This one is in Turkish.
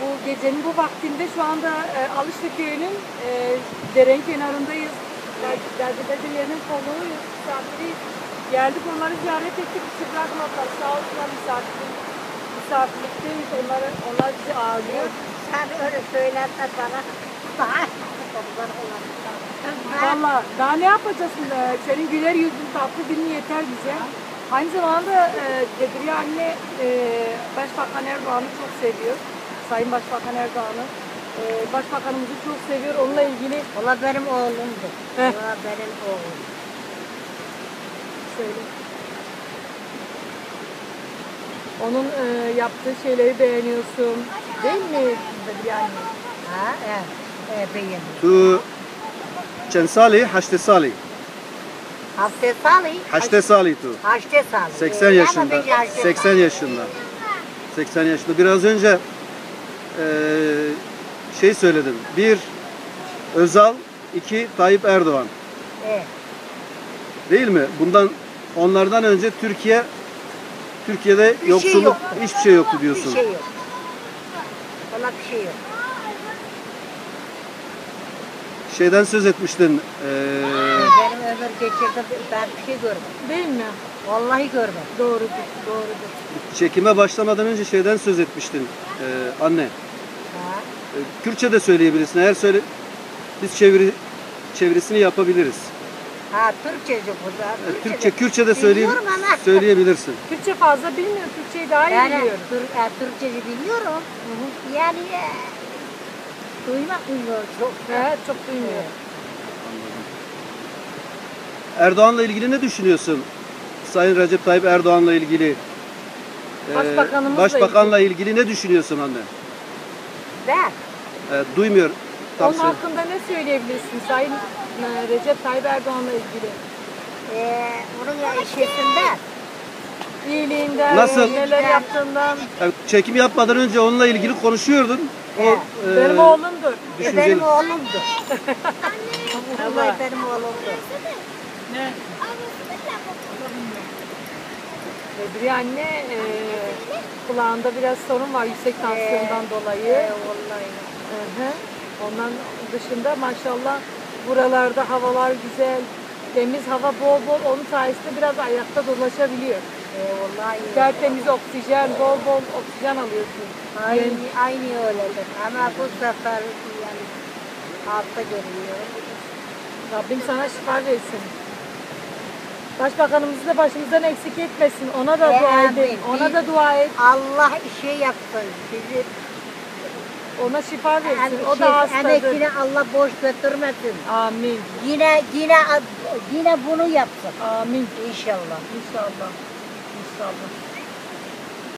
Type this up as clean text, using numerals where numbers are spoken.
gecenin bu vaktinde şu anda Alışlı Köyü'nün deren kenarındayız. Dedelerinin konuğuyuz, misafiriyiz. Geldik onları ziyaret ettik, bizi bırakmadılar. Sağ olsunlar misafirlikteyiz. Onlar bizi ağırlıyor. Sen öyle söylersen bana. Valla daha ne yapacağız? Senin güler yüzün, tatlı dilin yeter bize. Aynı zamanda Bedriye anne Başbakan Erdoğan'ı çok seviyor. Sayın Başbakan Erdoğan'ı. Başbakanımızı çok seviyor. Onunla ilgili... Ola benim oğlumdu. Ola benim oğlum. Söyle. Onun yaptığı şeyleri beğeniyorsun. Değil mi Bedriye anne? Ha, evet. Beğendim. Tu چند سالی؟ 8 سالی. Hafta salı. 8 سالی tu. Haçta salı. 80 yaşında. 80 yaşında. 80 yaşında. Biraz önce şey söyledim. 1 Özal, 2 Tayyip Erdoğan. Evet. Değil mi? Onlardan önce Türkiye'de Bir yoksulluk şey yoktu. hiçbir şey yoktu diyorsun. Bir şey yok. Ona bir şey yok. Şeyden söz etmiştin. Benim ömür geçirdi, ben bir şey görmedim. Değil mi? Vallahi görmedim. Doğrudur, doğrudur. Çekime başlamadan önce şeyden söz etmiştin anne. Ha? Kürtçe de söyleyebilirsin. Eğer biz çevirisini yapabiliriz. Ha, Türkçeci burada. Türkçe, Kürtçe de Biliyorum ama. söyleyebilirsin. Türkçe fazla bilmiyor, Türkçeyi daha iyi Yani biliyorum. Türkçeci biliyorum. Yani duymak bilmiyorum çok. Evet, çok duymuyor. Erdoğan'la ilgili ne düşünüyorsun? Sayın Recep Tayyip Erdoğan'la ilgili. Başbakan'la ilgili ne düşünüyorsun anne? Ben? Duymuyor. Onun hakkında ne söyleyebilirsin Sayın Recep Tayyip Erdoğan'la ilgili? Onun şeysinden. İyiliğinden, Nasıl? neler yaptığından. Çekim yapmadan önce onunla ilgili konuşuyordun. Benim oğlumdur. Benim oğlumdu. Allah. Benim oğlumdu. Ne? Bedriye anne kulağında biraz sorun var yüksek tansiyondan dolayı. Vallahi. Ondan dışında maşallah buralarda havalar güzel, temiz hava bol bol, onun sayesinde biraz ayakta dolaşabiliyor. Vallahi. Tertemiz oksijen, bol bol oksijen alıyorsun. Aynı öyledir. Ama bu sefer yani hasta görünüyor. Rabbim sana şifa versin. Başbakanımızı da başımızdan eksik etmesin. Ona da dua edin. Ona da dua et. Allah işe yapsın. Bizi ona şifa versin. O da hastadır. Emekine Allah boş götürmesin. Amin. Yine bunu yapsın. Amin. İnşallah. İnşallah. İnşallah.